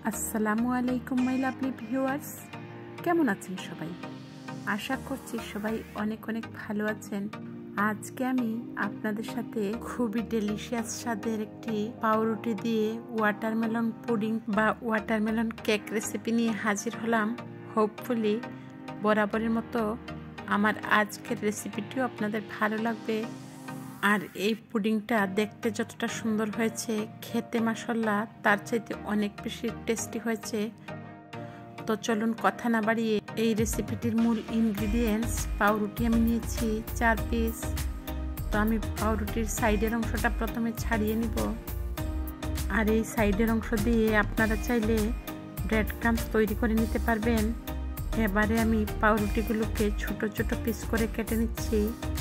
আসসালামু আলাইকুম my lovely viewers, কেমন আছেন সবাই? আশা করছি সবাই অনেক অনেক ভালো আছেন। আজকে আমি আপনাদের সাথে খুবই ডেলিশিয়াস স্বাদের একটি পাউরুটি দিয়ে ওয়াটারমেলন পুডিং বা ওয়াটারমেলন কেক রেসিপি নিয়ে হাজির হলাম। হোপফুলি বরাবরের মতো আমার আজকের রেসিপিটিও আপনাদের ভালো লাগবে। আর এই পুডিংটা দেখতে যতটা সুন্দর হয়েছে, খেতে মাশাআল্লাহ তার চাইতে অনেক বেশি টেস্টি হয়েছে। তো চলুন কথা না বাড়িয়ে এই রেসিপিটির মূল ইনগ্রিডিয়েন্টস। পাউরুটি আমি নিয়েছি 4 পিস। তো আমি পাউরুটির সাইডের অংশটা প্রথমে ছাড়িয়ে নিব। আর এই সাইডের অংশ দিয়ে আপনারা চাইলে ব্রেড ক্রাম্বস তৈরি করে নিতে পারবেন। এবারে আমি পাউরুটিগুলোকে ছোট ছোট পিস করে কেটে নিচ্ছি।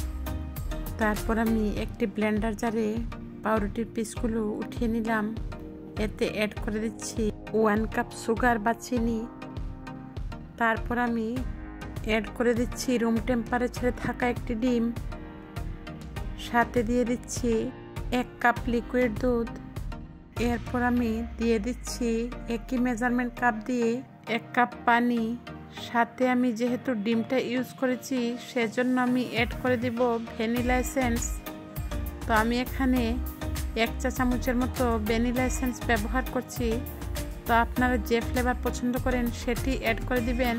তারপর আমি একটি ব্লেন্ডার জারে পাউরুটির পিসগুলো উঠিয়ে নিলাম। এতে অ্যাড করে দিচ্ছি 1 কাপ সুগার বা চিনি। তারপর আমি অ্যাড করে দিচ্ছি রুম টেম্পারেচারে থাকা একটি ডিম। সাথে দিয়ে দিচ্ছি 1 কাপ লিকুইড দুধ। এরপর আমি দিয়ে দিচ্ছি একই মেজারমেন্ট কাপ দিয়ে 1 কাপ পানি। সাথে আমি যেহেতু ডিমটা ইউজ করেছি সেজন্য আমি অ্যাড করে দিব ভ্যানিলা এসেন্স। তো আমি এখানে 1 চা চামচের মতো ভ্যানিলা এসেন্স ব্যবহার করছি। তো আপনারা যে ফ্লেভার পছন্দ করেন সেটি অ্যাড করে দিবেন।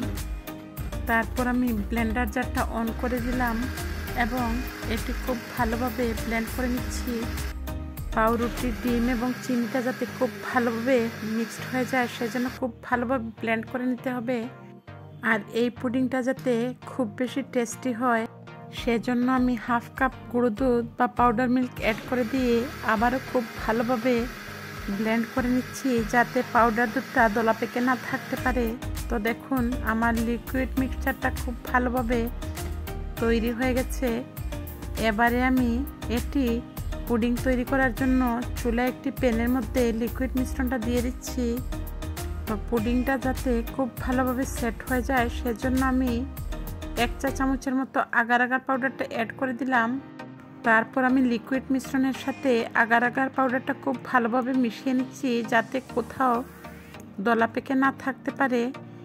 তারপর আমি ব্লেন্ডার জারটা অন করে দিলাম এবং এটি খুব ভালোভাবে ব্লেন্ড করে নিচ্ছি। পাউরুটি, ডিম এবং চিনিটা যাতে খুব ভালোভাবে মিক্সড হয়ে যায় সেজন্য খুব ভালোভাবে ব্লেন্ড করে নিতে হবে। আর এই পুডিংটা যাতে খুব বেশি টেস্টি হয় সেজন্য আমি 1/2 কাপ গুঁড়ো দুধ বা পাউডার মিল্ক অ্যাড করে দিয়ে আবারও খুব ভালোভাবে ব্লেন্ড করে নিচ্ছি যাতে পাউডার দুধটা দলা পেকে না থাকতে পারে। তো দেখুন আমার লিকুইড মিক্সচারটা খুব ভালোভাবে তৈরি হয়ে গেছে। এবারে আমি এটি পুডিং তৈরি করার জন্য চুলায় একটি প্যানের মধ্যে লিকুইড মিশ্রণটা দিয়ে দিচ্ছি। তো পুডিংটা যাতে খুব ভালোভাবে সেট হয়ে যায় সেজন্য আমি 1 চা চামচের মতো আগার আগার পাউডারটা অ্যাড করে দিলাম। তারপর আমি লিকুইড মিশ্রণের সাথে আগার আগার পাউডারটা খুব ভালোভাবে মিশিয়ে নিচ্ছি যাতে কোথাও দলা পেকে না থাকতে পারে।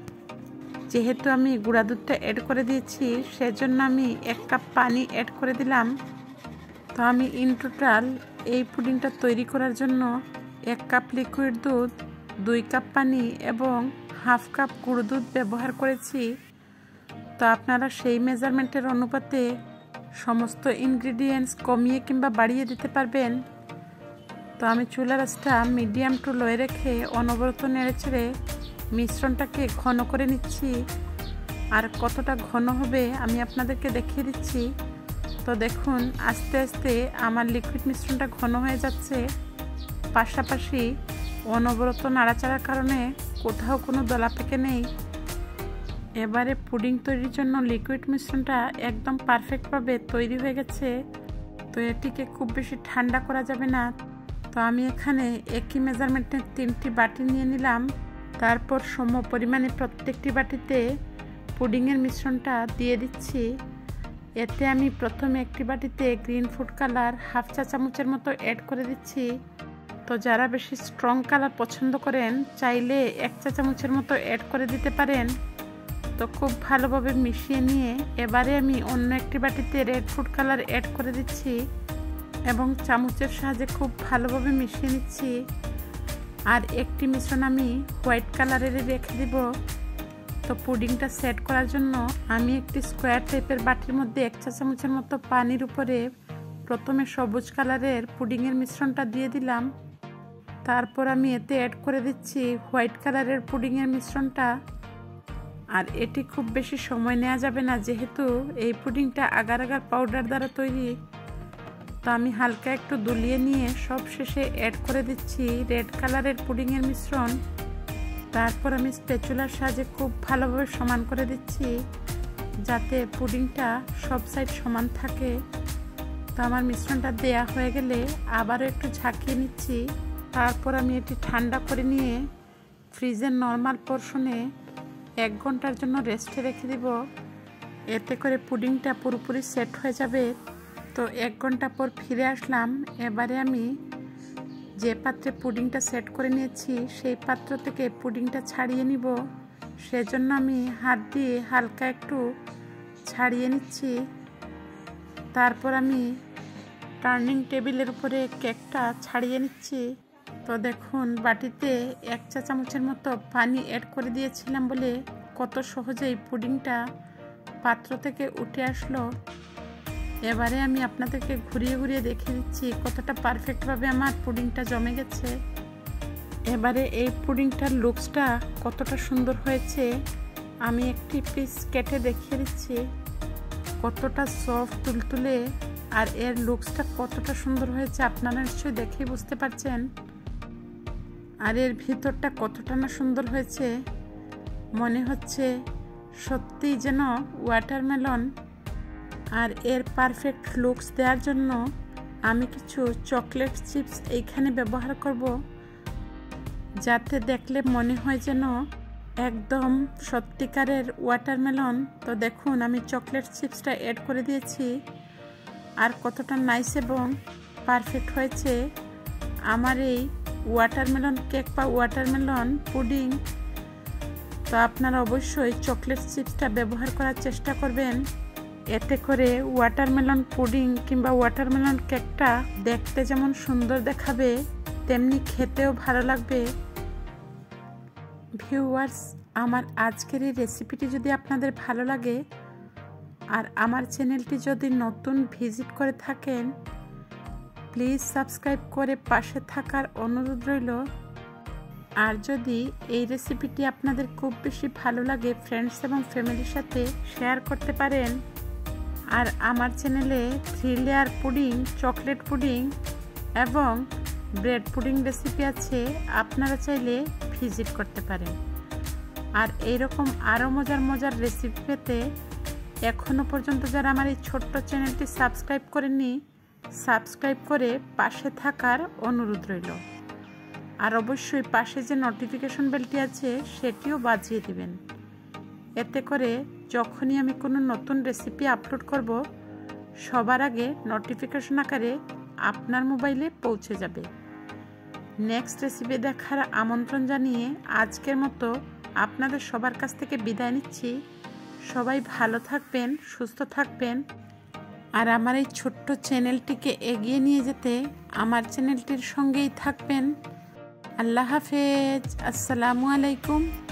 যেহেতু আমি গুঁড়া দুধটা অ্যাড করে দিয়েছি সেজন্য আমি 1 কাপ পানি অ্যাড করে দিলাম। তো আমি ইন টোটাল এই পুডিংটা তৈরি করার জন্য 1 কাপ লিকুইড দুধ, 2 কাপ পানি এবং 1/2 কাপ গুঁড়ো দুধ ব্যবহার করেছি। তো আপনারা সেই মেজারমেন্টের অনুপাতে সমস্ত ইনগ্রিডিয়েন্টস কমিয়ে কিংবা বাড়িয়ে দিতে পারবেন। তো আমি চুলার আঁচটা মিডিয়াম টু লোয়ে রেখে অনবরত নেড়েচেড়ে মিশ্রণটাকে ঘন করে নিচ্ছি। আর কতটা ঘন হবে আমি আপনাদেরকে দেখিয়ে দিচ্ছি। তো দেখুন আস্তে আস্তে আমার লিকুইড মিশ্রণটা ঘন হয়ে যাচ্ছে। পাশাপাশি অনবরত নাড়াচাড়ার কারণে কোথাও কোনো দলা পেকে নেই। এবারে পুডিং তৈরির জন্য লিকুইড মিশ্রণটা একদম পারফেক্টভাবে তৈরি হয়ে গেছে। তো এটিকে খুব বেশি ঠান্ডা করা যাবে না। তো আমি এখানে একই মেজারমেন্টের 3টি বাটি নিয়ে নিলাম। তারপর সম পরিমাণে প্রত্যেকটি বাটিতে পুডিংয়ের মিশ্রণটা দিয়ে দিচ্ছি। এতে আমি প্রথমে একটি বাটিতে গ্রিন ফুড কালার 1/2 চা চামচের মতো অ্যাড করে দিচ্ছি। তো যারা বেশি স্ট্রং কালার পছন্দ করেন চাইলে 1 চা চামচের মতো অ্যাড করে দিতে পারেন। তো খুব ভালোভাবে মিশিয়ে নিয়ে এবারে আমি অন্য একটি বাটিতে রেড ফুড কালার অ্যাড করে দিচ্ছি এবং চামচের সাহায্যে খুব ভালোভাবে মিশিয়ে নিচ্ছি। আর একটি মিশ্রণ আমি হোয়াইট কালারের রেখে দিব। তো পুডিংটা সেট করার জন্য আমি একটি স্কোয়ার টাইপের বাটির মধ্যে 1 চা চামচের মতো পানির উপরে প্রথমে সবুজ কালারের পুডিংয়ের মিশ্রণটা দিয়ে দিলাম। তারপর আমি এতে অ্যাড করে দিচ্ছি হোয়াইট কালারের পুডিংয়ের মিশ্রণটা। আর এটি খুব বেশি সময় নেওয়া যাবে না যেহেতু এই পুডিংটা আগার আগার পাউডার দ্বারা তৈরি। তো আমি হালকা একটু দুলিয়ে নিয়ে সব শেষে অ্যাড করে দিচ্ছি রেড কালারের পুডিংয়ের মিশ্রণ। তারপর আমি স্প্যাচুলার সাহায্যে খুব ভালোভাবে সমান করে দিচ্ছি যাতে পুডিংটা সব সাইড সমান থাকে। তো আমার মিশ্রণটা দেয়া হয়ে গেলে আবারও একটু ঝাঁকিয়ে নিচ্ছি। তারপর আমি এটি ঠান্ডা করে নিয়ে ফ্রিজের নর্মাল পোর্শনে 1 ঘন্টার জন্য রেস্টে রেখে দিব। এতে করে পুডিংটা পুরোপুরি সেট হয়ে যাবে। তো 1 ঘন্টা পর ফিরে আসলাম। এবারে আমি যে পাত্রে পুডিংটা সেট করে নিয়েছি সেই পাত্র থেকে পুডিংটা ছাড়িয়ে নিব। সেজন্য আমি হাত দিয়ে হালকা একটু ছাড়িয়ে নিচ্ছি। তারপর আমি টার্নিং টেবিলের উপরে কেকটা ছাড়িয়ে নিচ্ছি। তো দেখুন, বাটিতে 1 চা চামচের মতো পানি অ্যাড করে দিয়েছিলাম বলে কত সহজেই পুডিংটা পাত্র থেকে উঠে আসলো। এবারে আমি আপনাদেরকে ঘুরিয়ে ঘুরিয়ে দেখিয়ে দিচ্ছি কতটা পারফেক্টভাবে আমার পুডিংটা জমে গেছে। এবারে এই পুডিংটার লুকসটা কতটা সুন্দর হয়েছে আমি একটি পিস কেটে দেখিয়ে দিচ্ছি। কতটা সফট তুলতুলে আর এর লুকসটা কতটা সুন্দর হয়েছে আপনারা নিশ্চয়ই দেখেই বুঝতে পারছেন। আর এর ভিতরটা কতটা না সুন্দর হয়েছে, মনে হচ্ছে সত্যিই যেন ওয়াটারমেলন। আর এর পারফেক্ট লুকস দেওয়ার জন্য আমি কিছু চকলেট চিপস এইখানে ব্যবহার করব, যাতে দেখলে মনে হয় যেন একদম সত্যিকারের ওয়াটারমেলন। তো দেখুন, আমি চকলেট চিপসটা অ্যাড করে দিয়েছি। আর কতটা নাইস এবং পারফেক্ট হয়েছে আমার এই ওয়াটারমেলন কেক বা ওয়াটারমেলন পুডিং। তো আপনারা অবশ্যই চকলেট চিপসটা ব্যবহার করার চেষ্টা করবেন। এতে করে ওয়াটারমেলন পুডিং কিংবা ওয়াটারমেলন কেকটা দেখতে যেমন সুন্দর দেখাবে, তেমনি খেতেও ভালো লাগবে। ভিউয়ার্স, আমার আজকের এই রেসিপিটি যদি আপনাদের ভালো লাগে আর আমার চ্যানেলটি যদি নতুন ভিজিট করে থাকেন, প্লিজ সাবস্ক্রাইব করে পাশে থাকার অনুরোধ রইল। আর যদি এই রেসিপিটি আপনাদের খুব বেশি ভালো লাগে, ফ্রেন্ডস এবং ফ্যামিলির সাথে শেয়ার করতে পারেন। আর আমার চ্যানেলে 3 লেয়ার পুডিং, চকলেট পুডিং এবং ব্রেড পুডিং রেসিপি আছে, আপনারা চাইলে ভিজিট করতে পারেন। আর এইরকম আরও মজার মজার রেসিপি পেতে এখনও পর্যন্ত যারা আমার এই ছোট্ট চ্যানেলটি সাবস্ক্রাইব করেননি, সাবস্ক্রাইব করে পাশে থাকার অনুরোধ রইল। আর অবশ্যই পাশে যে নোটিফিকেশন বেলটি আছে সেটিও বাজিয়ে দিবেন। এতে করে যখনই আমি কোনো নতুন রেসিপি আপলোড করব, সবার আগে নোটিফিকেশন আকারে আপনার মোবাইলে পৌঁছে যাবে। নেক্সট রেসিপি দেখার আমন্ত্রণ জানিয়ে আজকের মতো আপনাদের সবার কাছ থেকে বিদায় নিচ্ছি। সবাই ভালো থাকবেন, সুস্থ থাকবেন। আর আমার এই ছোট্ট চ্যানেলটিকে এগিয়ে নিয়ে যেতে আমার চ্যানেলটির সঙ্গেই থাকবেন। আল্লাহ হাফেজ। আসসালামু আলাইকুম।